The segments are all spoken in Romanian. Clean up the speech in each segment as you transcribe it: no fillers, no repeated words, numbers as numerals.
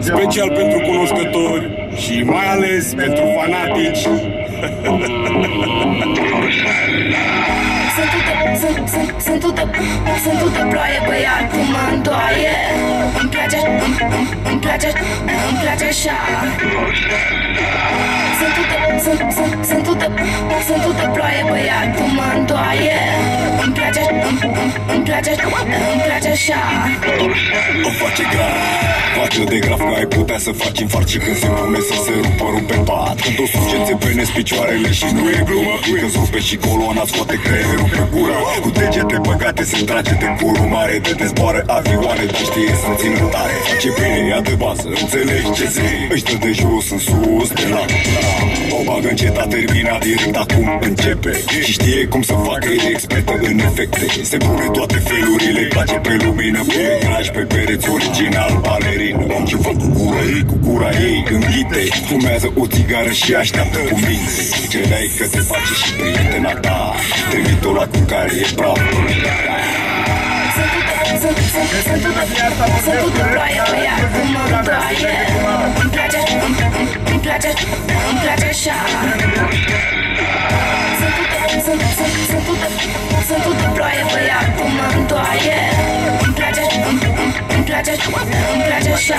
Special pentru cunoscători și mai ales pentru fanatici. Sunt de ploaie, băiat, cum mă îndoaie. Îmi place așa. Sunt de ploaie, băiat, cum mă îndoaie. Îmi place așa. O face grav, face de grav că ai putea să faci infart. Și când se pune să se rupe pat, când o sugeți penezi picioarele și nu e glumă. Când rupe și coloana, scoate creierul pe gură. Cu degete băgate se trage de curul mare. De dezboară avioane, dar știe să țină tare. Face bine, ea de bază, înțelegi ce zic. Ăștia de jos în sus, de la o bagă înceta, termina direct, acum începe. Și știe cum să facă, e expertă în efecte. Se pune toate felurile, place pe lumină. Pune graj pe pereți, original balerină. Și fac cu gura ei înghite. Fumează o țigară și așteaptă cu minte. Ce n-ai că te face și prietena ta. Trimite-o la cu care e praf. Sunt de ploaie, băiat, cum mă îndoaie. Îmi place așa. Sunt de ploaie, băiat, cum mă îndoaie. Îmi place așa.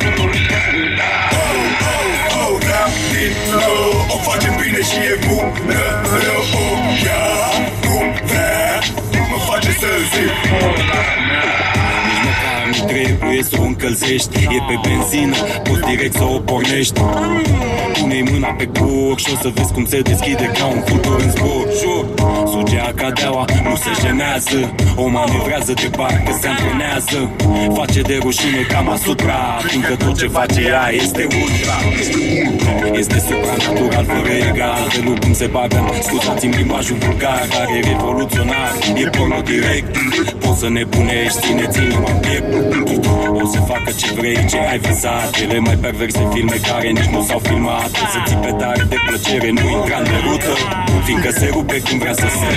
O face bine și e bună. Rău, ea nu vrea. Mă face să zic. Nici măcar nu trebuie să o încălzești. E pe benzină, poți direct să o pornești. Pune-i mâna pe cur și o să vezi cum se deschide ca un fulgur în zbor. Sugea ca deaua, nu se jenează. O manevrează de parcă se antrenează. Face de rușine cam asupra, fiindcă tot ce face ea este ultra. Este supranatural fără egal. De lucru cum se bagă, scuzați-mi limbajul vulgar, care e revoluționar. E porno direct. Poți să nebunești, țineți inima în piept. O să facă ce vrei, ce ai visat. Cele mai perverse filme care nici nu s-au filmat. Să ții pe tare de plăcere, nu intra în derută, fiindcă se rupe când vrea să se.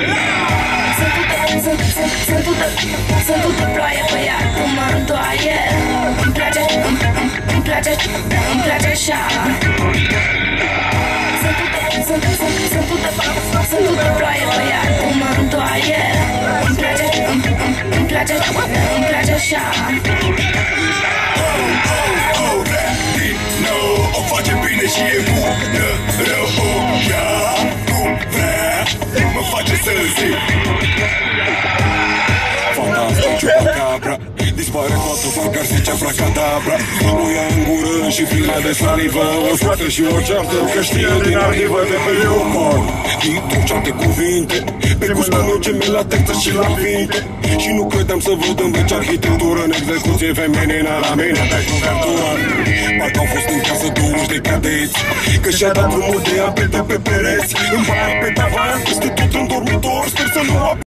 Sunt de ploaie, băiat, cum mă îndoaie. Îmi place așa. Sunt de ploaie, băiat, cum mă îndoaie. Îmi place așa. O face bine și e bună. Rău, ea nu vrea. Mă face să zic. Fata asta e ciupacabra, dispare toată fac ar zice abracadabra. O ia în gură și plină de salivă. O scoate și o ceartă, că știe din arhivă de pe umor. Introce alte cuvinte, pe gust ce mi la textă și la vinte. Și nu credeam să văd în veci arhitectură în execuție feminină la mine de cuvertură. Parcă au fost în casă 20 de cadeți, că și-a dat drumul de apete pe pereți. În baia pe tavan, peste tot în dormitor, sper să nu